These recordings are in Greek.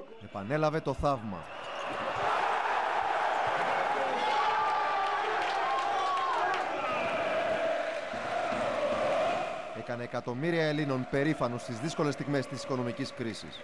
Επανέλαβε το θαύμα. Έκανε εκατομμύρια Ελλήνων περήφανους στις δύσκολες στιγμές της οικονομικής κρίσης.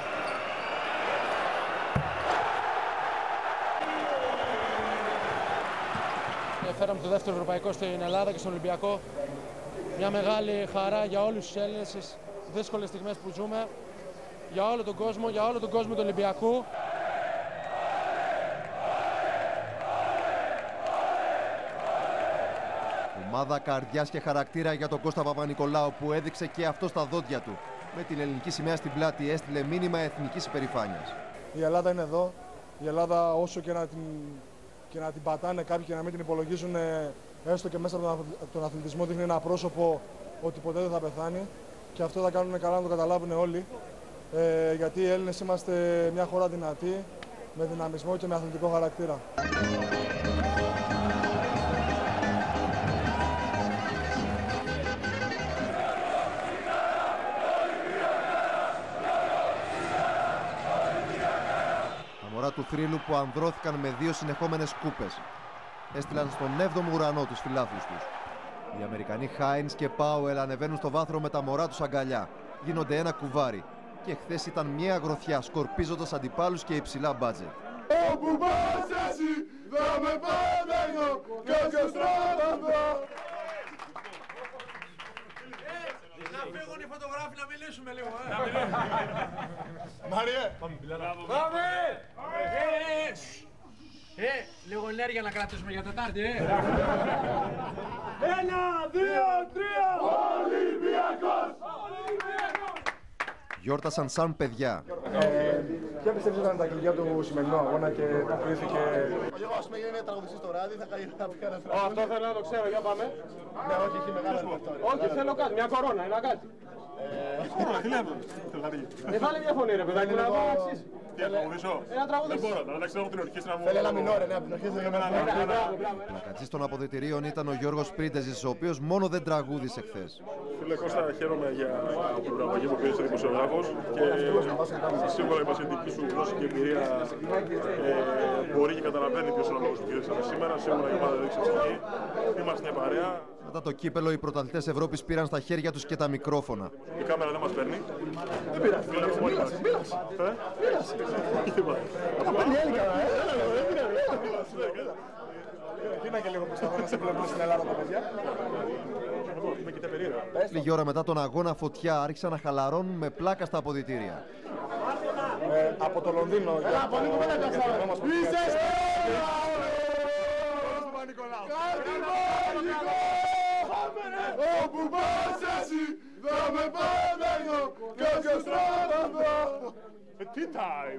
Φέραμε το δεύτερο ευρωπαϊκό στην Ελλάδα και στον Ολυμπιακό. Μια μεγάλη χαρά για όλους τους Έλληνες στις δύσκολες στιγμές που ζούμε. Για όλο τον κόσμο του Ολυμπιακού. Ομάδα καρδιάς και χαρακτήρα για τον Κώστα Παπα-Νικολάου, που έδειξε και αυτό στα δόντια του. Με την ελληνική σημαία στην πλάτη έστειλε μήνυμα εθνικής υπερηφάνειας. Η Ελλάδα είναι εδώ. Η Ελλάδα, όσο και να την πατάνε κάποιοι και να μην την υπολογίζουν, έστω και μέσα από τον αθλητισμό, δείχνει ένα πρόσωπο ότι ποτέ δεν θα πεθάνει. Και αυτό θα κάνουν καλά να το καταλάβουν όλοι. Γιατί οι Έλληνες είμαστε μια χώρα δυνατή, με δυναμισμό και με αθλητικό χαρακτήρα. Του θρύλου που ανδρώθηκαν με 2 συνεχόμενες κούπες. Έστειλαν στον 7ο ουρανό τους φιλάθλους τους. Οι Αμερικανοί Χάινς και Πάουελ ανεβαίνουν στο βάθρο με τα μωρά τους αγκαλιά. Γίνονται ένα κουβάρι. Και χθες ήταν μια αγροθιά, σκορπίζοντας αντιπάλους και υψηλά μπάτζετ. Όπου πας εσύ, θα με πανταγώ και όποιος τράβαγω. Να φύγουν οι φωτογράφοι να μιλήσουμε λίγο, Μαριέ! Πάμε! Λίγο ενέργεια να κρατήσουμε για Τετάρτη, 1, 2, 3! Ολυμπιακός! Γιόρτασαν σαν παιδιά. Ποια πιστεύεις ήταν τα κλειδιά του σημερινού αγώνα και που κρίθηκε? Εγώ, ας πούμε, είναι τραγουδιστής στο ράδι, θα κάνει να πει κανένα Αυτό θέλω να το ξέρω, για πάμε. Ναι, όχι, έχει μεγάλο ρεπερτόριο. Όχι, θέλω κάτι, μια κορώνα, ένα κάτι. Τι λέμε, Δεν θα λέει μια φωνή, ρε παιδάκι, να αλλάξεις. τι να τραγουδήσω. Ένα τραγούδι. Δεν μπορώ, να αλλάξω την ορχήστρα μου. Θέλει ένα μινόρε, ναι, από την αρχή Πλακατζής των αποδυτηρίων ήταν ο Γιώργος Πρίντεζης, ο οποίος μόνο δεν τραγούδισε χθες. Φίλε Κώστα, χαίρομαι για την πραγωγή που πήρε ο δημοσιογράφος και σίγουρα η πασιατική σου γνώση και εμπειρία μπορεί και καταλαβαίνει ποιος είναι ο λόγος που κερδίσαμε σήμερα. Σίγουρα η ομάδα έδειξε ψυχή. Είμαστε μια παρέα. Μετά το κύπελο, οι πρωταθλητές Ευρώπης πήραν στα χέρια τους και τα μικρόφωνα. Η κάμερα δεν μας παίρνει. Δεν πειράζει, μίλασε. Κοίτα και λίγο πως να σε βλέπουμε στην Ελλάδα τα παιδιά. Είμαι και περίεργα. Λίγη ώρα μετά τον αγώνα, φωτιά άρχισαν να χαλαρώνουν με πλάκα στα αποδυτήρια. Από το Λονδίνο για το γερμό μας που Όπου πας εσύ, θα με πανταγώ και όποιος τράβαγω. Tea time.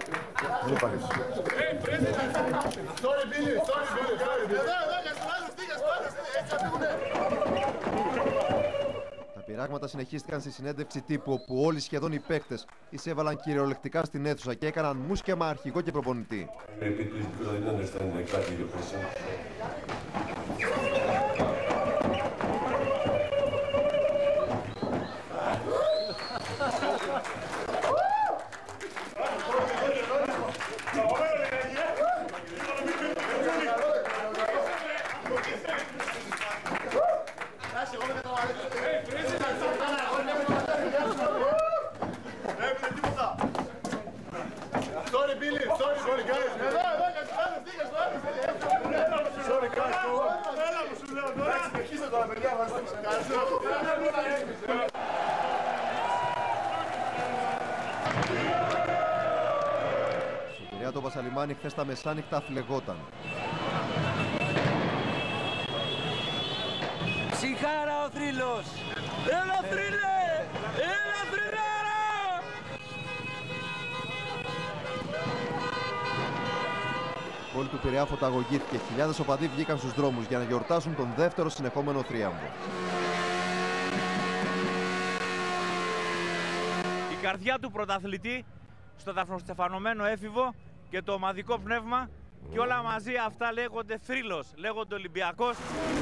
Sorry, Billy. Εδώ, για στον άλλο στίγας, έτσι θα φύγουνε. Τα πειράγματα συνεχίστηκαν στη συνέντευξη τύπου, όπου όλοι σχεδόν οι παίκτες εισέβαλαν κυριολεκτικά στην αίθουσα και έκαναν μουσκεμα αρχηγό και προπονητή. Sorry, Billy. Sorry, guys. Εδώ, κατσουράδες, στίγας, το άλλο. Sorry, guys. Έλα μου σου λέω τώρα. Συνεχίστε τώρα, παιδιά μας. Στο Πειραιά το Πασαλιμάνι χθες τα μεσάνυχτα φλεγόταν. Ψυχάρα ο θρύλος! Έλα θρύλε! Έλα θρύλάρα! Πόλη του Πειραιά φωταγωγήθηκε. Χιλιάδες οπαδοί βγήκαν στους δρόμους για να γιορτάσουν τον δεύτερο συνεχόμενο θρίαμβο. Η καρδιά του πρωταθλητή στο δαφνοστεφανωμένο έφηβο και το ομαδικό πνεύμα και όλα μαζί αυτά λέγονται θρύλος, λέγονται Ολυμπιακός.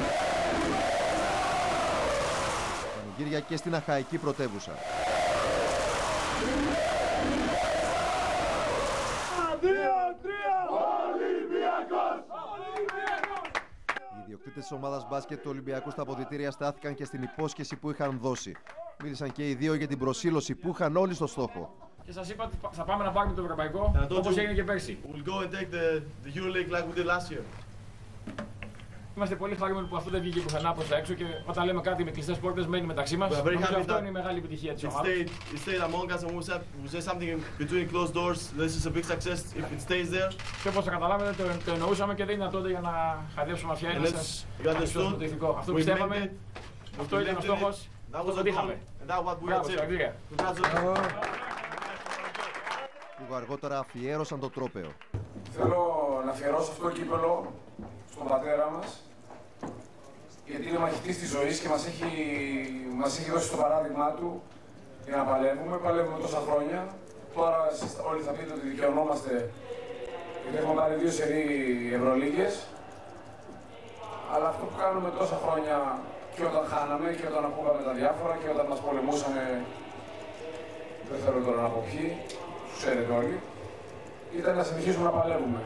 Πανηγύρια και στην αχαϊκή πρωτεύουσα. ιδιοκτήτες της ομάδας μπάσκετ του Ολυμπιακού στα αποδυτήρια στάθηκαν και στην υπόσχεση που είχαν δώσει. Μίλησαν και οι δύο για την προσήλωση που είχαν όλοι στο στόχο. Και σας είπα ότι θα πάμε να πάρουμε το ευρωπαϊκό, όπως έγινε και πέρσι. Είμαστε πολύ χαρούμενοι που αυτό δεν βγήκε πουθενά προς τα έξω και όταν λέμε κάτι με κλειστές πόρτες μένει μεταξύ μας. Νομίζω αυτό είναι η μεγάλη επιτυχία της ομάδας. Και όπως θα καταλάβετε το εννοούσαμε και δεν είναι τότε για να χαϊδεύσουμε αυτιά ένα σας. Αυτό πιστεύαμε, αυτό ήταν ο στόχος, αυτό το πετύχαμε. Μπράβο, συγχαρητήρια. Λίγο αργότερα αφιέρωσαν το τρόπαιο. Θέλω να αφιερώσω αυτό το κύπελο στον πατέρα μας, γιατί είναι μαχητής της ζωής και μας έχει δώσει το παράδειγμά του για να παλεύουμε. Παλεύουμε τόσα χρόνια. Τώρα όλοι θα πείτε ότι δικαιωνόμαστε γιατί έχουμε πάρει 2 σερί Ευρωλίγκες. Αλλά αυτό που κάνουμε τόσα χρόνια και όταν χάναμε και όταν ακούγαμε τα διάφορα και όταν μας πολεμούσανε, δεν θέλω τώρα να πω ποιοι, τους ξέρετε όλοι, ήταν να συνεχίσουμε να παλεύουμε.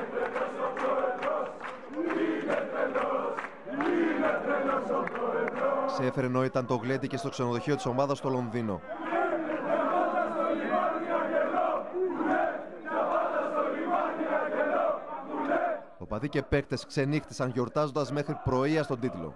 Σε έφερε νόηταν το γλέντι και στο ξενοδοχείο της ομάδας στο Λονδίνο. Οπαδοί και παίκτες ξενύχτησαν γιορτάζοντας μέχρι πρωία στον τίτλο.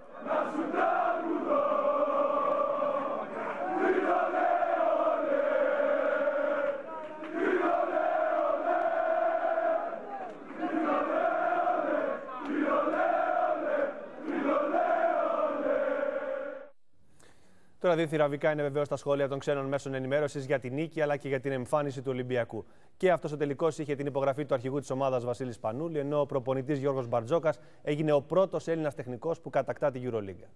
Τώρα διθυραβικά είναι βεβαίως τα σχόλια των ξένων μέσων ενημέρωσης για την νίκη αλλά και για την εμφάνιση του Ολυμπιακού. Και αυτός ο τελικός είχε την υπογραφή του αρχηγού της ομάδας Βασίλη Σπανούλη, ενώ ο προπονητής Γιώργος Μπαρτζόκας έγινε ο πρώτος Έλληνας τεχνικός που κατακτά τη EuroLeague.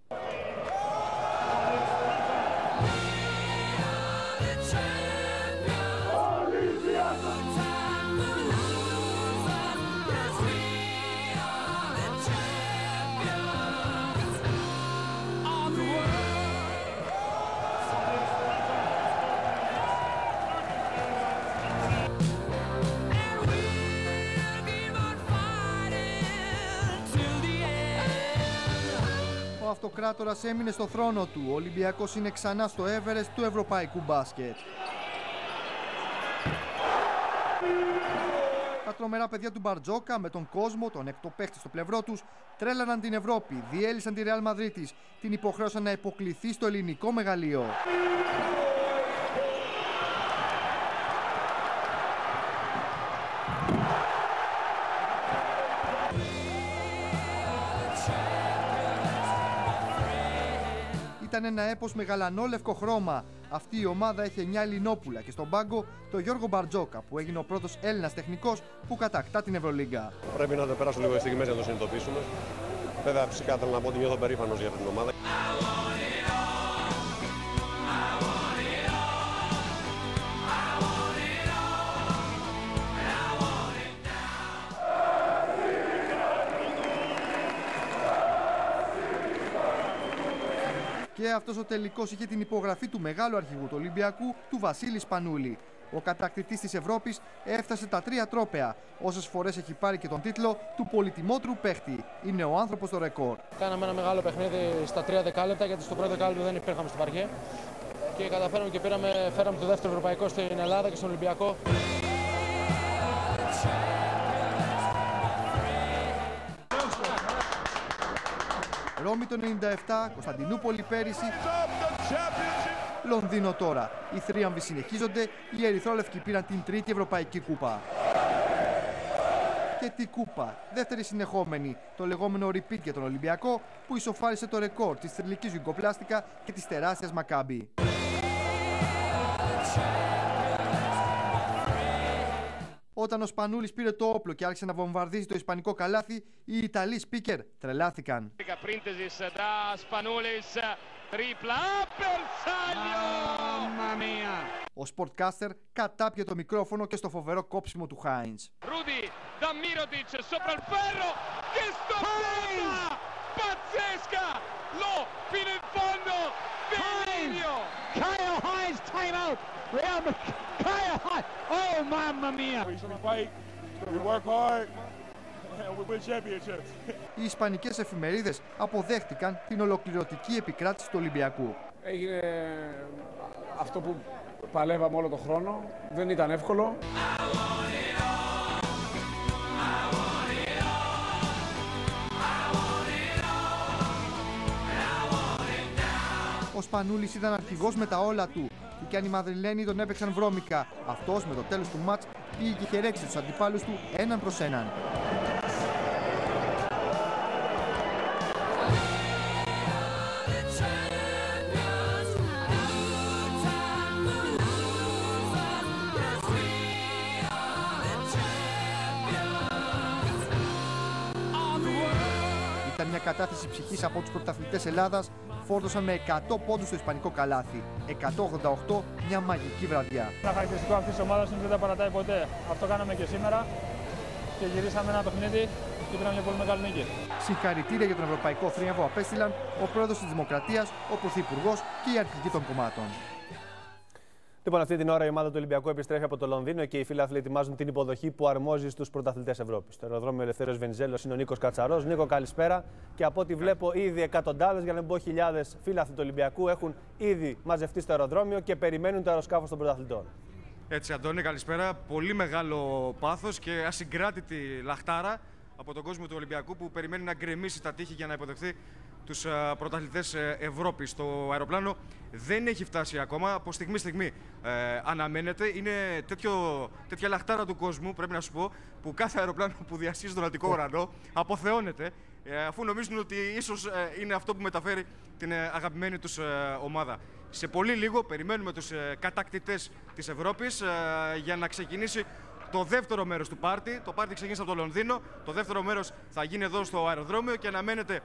Ο αυτοκράτορας έμεινε στο θρόνο του. Ο Ολυμπιακός είναι ξανά στο Everest του ευρωπαϊκού μπάσκετ. Τα τρομερά παιδιά του Μπαρτζόκα με τον κόσμο, τον έκτο παίχτη στο πλευρό τους, τρέλαναν την Ευρώπη, διέλυσαν τη Ρεάλ Μαδρίτης, την υποχρέωσαν να υποκληθεί στο ελληνικό μεγαλείο. Ήταν ένα έπος με γαλανόλευκο χρώμα. Αυτή η ομάδα έχει 9 Ελληνόπουλα και στον πάγκο το Γιώργο Μπαρτζόκα που έγινε ο πρώτος Έλληνας τεχνικός που κατακτά την Ευρωλίγκα. Πρέπει να περάσουν λίγο οι στιγμές για να το συνειδητοποιήσουμε. Βέβαια, φυσικά θέλω να πω ότι νιώθω περήφανος για την ομάδα. Και αυτός ο τελικός είχε την υπογραφή του μεγάλου αρχηγού του Ολυμπιακού, του Βασίλη Σπανούλη. Ο κατακτητής της Ευρώπης έφτασε τα 3 τρόπαια. Όσες φορές έχει πάρει και τον τίτλο του πολυτιμότερου παίχτη. Είναι ο άνθρωπος στο ρεκόρ. Κάναμε ένα μεγάλο παιχνίδι στα 3 δεκάλεπτα, γιατί στο πρώτο δεκάλεπτο δεν υπήρχαμε στο παρκέ. Και καταφέραμε και φέραμε το δεύτερο ευρωπαϊκό στην Ελλάδα και στον Ολυμπιακό. Ρώμη το 97, Κωνσταντινούπολη πέρυσι, Λονδίνο τώρα. Οι θρίαμβοι συνεχίζονται, οι ερυθρόλευκοι πήραν την τρίτη ευρωπαϊκή κούπα. Και τι κούπα, δεύτερη συνεχόμενη, το λεγόμενο repeat για τον Ολυμπιακό που ισοφάρισε το ρεκόρ της θρυλικής Γιουγκοπλάστικα και της τεράστιας Μακάμπι. Όταν ο Σπανούλης πήρε το όπλο και άρχισε να βομβαρδίζει το ισπανικό καλάθι, οι Ιταλοί speaker τρελάθηκαν. Ο Sportcaster κατάπιε το μικρόφωνο και στο φοβερό κόψιμο του Χάινς. Rudy da Mirotic sopra il ferro, che stoppata pazzesca, lo fino in fondo, delirio. Kyle Hines time out. Kyle Hines. Oh mamma mia. We fight, we work hard, Οι ισπανικές εφημερίδες αποδέχτηκαν την ολοκληρωτική επικράτηση του Ολυμπιακού. Έγινε αυτό που παλεύαμε όλο τον χρόνο. Δεν ήταν εύκολο. Ο Σπανούλης ήταν αρχηγός με τα όλα του. Και αν οι Μαδριλένοι τον έπαιξαν βρώμικα, αυτός με το τέλος του μάτς πήγε και είχε ρέξει τους αντιπάλους του έναν προς έναν. Ήταν μια κατάθεση ψυχής από τους πρωταθλητές Ελλάδας, φόρτωσαν με 100 πόντους στο ισπανικό καλάθι. 188, μια μαγική βραδιά. Το χαρακτηριστικό αυτής της ομάδας είναι ότι δεν τα παρατάει ποτέ. Αυτό κάναμε και σήμερα και γυρίσαμε ένα παιχνίδι και πήραμε μια πολύ μεγάλη νίκη. Συγχαρητήρια για τον ευρωπαϊκό θρίαμβο απέστειλαν ο πρόεδρος της Δημοκρατίας, ο πρωθυπουργός και οι αρχηγοί των κομμάτων. Λοιπόν, αυτή την ώρα η ομάδα του Ολυμπιακού επιστρέφει από το Λονδίνο και οι φίλαθλοι ετοιμάζουν την υποδοχή που αρμόζει στους πρωταθλητές Ευρώπης. Στο αεροδρόμιο Ελευθέριος Βενιζέλος είναι ο Νίκος Κατσαρός. Νίκο, καλησπέρα. Και από ό,τι βλέπω, ήδη εκατοντάδες, για να μην πω χιλιάδες φίλαθλοι του Ολυμπιακού έχουν ήδη μαζευτεί στο αεροδρόμιο και περιμένουν το αεροσκάφος των πρωταθλητών. Έτσι, Αντώνη, καλησπέρα. Πολύ μεγάλο πάθος και ασυγκράτητη λαχτάρα από τον κόσμο του Ολυμπιακού που περιμένει να γκρεμίσει τα τείχη για να υποδεχθεί τους πρωταθλητές Ευρώπης. Το αεροπλάνο δεν έχει φτάσει ακόμα, από στιγμή αναμένεται. Είναι τέτοια λαχτάρα του κόσμου, πρέπει να σου πω, που κάθε αεροπλάνο που διασχίζει τον Αττικό ουρανό αποθεώνεται, αφού νομίζουν ότι ίσως είναι αυτό που μεταφέρει την αγαπημένη τους ομάδα. Σε πολύ λίγο περιμένουμε τους κατακτητές της Ευρώπης για να ξεκινήσει το δεύτερο μέρος του πάρτι. Το πάρτι ξεκίνησε από το Λονδίνο, το δεύτερο μέρος θα γίνει εδώ στο αεροδρόμιο και αναμένεται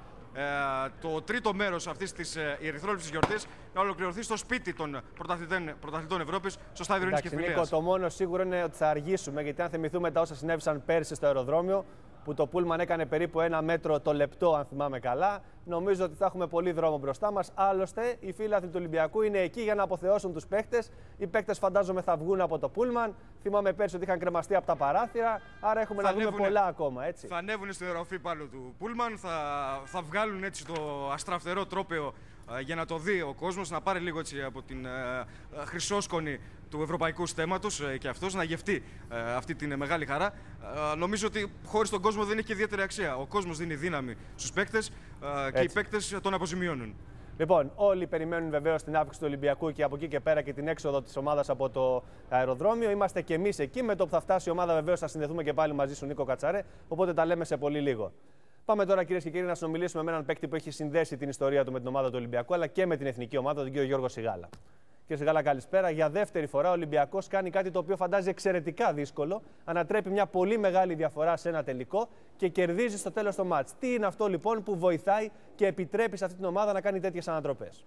το τρίτο μέρος αυτής της ερυθρόληψης γιορτής να ολοκληρωθεί στο σπίτι των πρωταθλητών Ευρώπης, στο στάδιο Ειρήνης και Φιλίας. Νίκο, το μόνο σίγουρο είναι ότι θα αργήσουμε, γιατί αν θυμηθούμε τα όσα συνέβησαν πέρσι στο αεροδρόμιο, που το πούλμαν έκανε περίπου 1 μέτρο το λεπτό, αν θυμάμαι καλά, νομίζω ότι θα έχουμε πολύ δρόμο μπροστά μας. Άλλωστε, οι φίλαθλοι του Ολυμπιακού είναι εκεί για να αποθεώσουν τους παίκτες. Οι παίκτες φαντάζομαι θα βγουν από το πούλμαν. Θυμάμαι πέρσι ότι είχαν κρεμαστεί από τα παράθυρα. Άρα έχουμε να δούμε πολλά ακόμα. Έτσι. Θα ανέβουν στη ροφή πάνω του πούλμαν, θα βγάλουν έτσι το αστραφτερό τρόπαιο για να το δει ο κόσμος, να πάρει λίγο έτσι από την χρυσόσκονη του ευρωπαϊκού στέματος και αυτός να γευτεί αυτή την μεγάλη χαρά. Νομίζω ότι χωρίς τον κόσμο δεν έχει και ιδιαίτερη αξία. Ο κόσμος δίνει δύναμη στους παίκτες και οι παίκτες τον αποζημιώνουν. Λοιπόν, όλοι περιμένουν βεβαίως την άφηξη του Ολυμπιακού και από εκεί και πέρα και την έξοδο της ομάδας από το αεροδρόμιο. Είμαστε και εμείς εκεί. Με το που θα φτάσει η ομάδα, βεβαίως θα συνδεθούμε και πάλι μαζί σου, Νίκο Κατσαρέ. Οπότε τα λέμε σε πολύ λίγο. Πάμε τώρα, κυρίες και κύριοι, να συνομιλήσουμε με έναν παίκτη που έχει συνδέσει την ιστορία του με την ομάδα του Ολυμπιακού, αλλά και με την εθνική ομάδα, τον κύριο Γιώργο Σιγάλα. Κύριε Σιγάλα, καλησπέρα. Για δεύτερη φορά ο Ολυμπιακός κάνει κάτι το οποίο φαντάζει εξαιρετικά δύσκολο. Ανατρέπει μια πολύ μεγάλη διαφορά σε ένα τελικό και κερδίζει στο τέλος το μάτς. Τι είναι αυτό λοιπόν που βοηθάει και επιτρέπει σε αυτή την ομάδα να κάνει τέτοιες ανατροπές?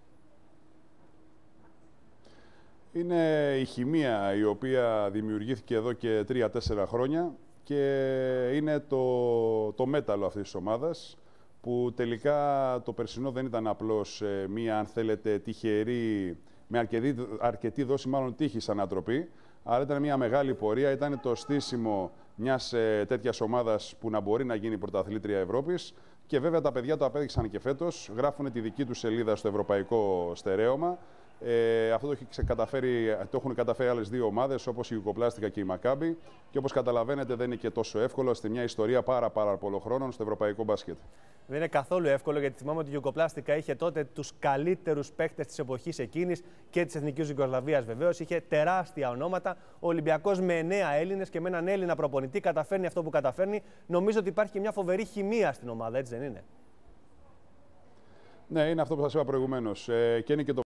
Είναι η χημεία η οποία δημιουργήθηκε εδώ και 3-4 χρόνια και είναι το μέταλλο αυτής της ομάδας, που τελικά το περσινό δεν ήταν απλώς μία, αν θέλετε, τυχερή, με αρκετή δόση μάλλον τύχης ανατροπή, αλλά ήταν μια μεγάλη πορεία, ήταν το στήσιμο μιας τέτοιας ομάδας που να μπορεί να γίνει πρωταθλήτρια Ευρώπης. Και βέβαια τα παιδιά το απέδειξαν και φέτος, γράφουν τη δική τους σελίδα στο ευρωπαϊκό στερέωμα. Αυτό το έχουν καταφέρει άλλες δύο ομάδες, όπως η Ιουγκοπλάστικα και η Μακάμπι. Και όπως καταλαβαίνετε, δεν είναι και τόσο εύκολο, στην μια ιστορία πάρα πολλών χρόνων στο ευρωπαϊκό μπάσκετ. Δεν είναι καθόλου εύκολο, γιατί θυμάμαι ότι η Ιουγκοπλάστικα είχε τότε τους καλύτερους παίκτες της εποχής εκείνης και της Εθνικής Ιουγκοσλαβίας βεβαίως. Είχε τεράστια ονόματα. Ο Ολυμπιακός με 9 Έλληνες και με έναν Έλληνα προπονητή καταφέρνει αυτό που καταφέρνει. Νομίζω ότι υπάρχει και μια φοβερή χημεία στην ομάδα, έτσι δεν είναι? Ναι, είναι αυτό που σας είπα προηγουμένως. Και είναι και το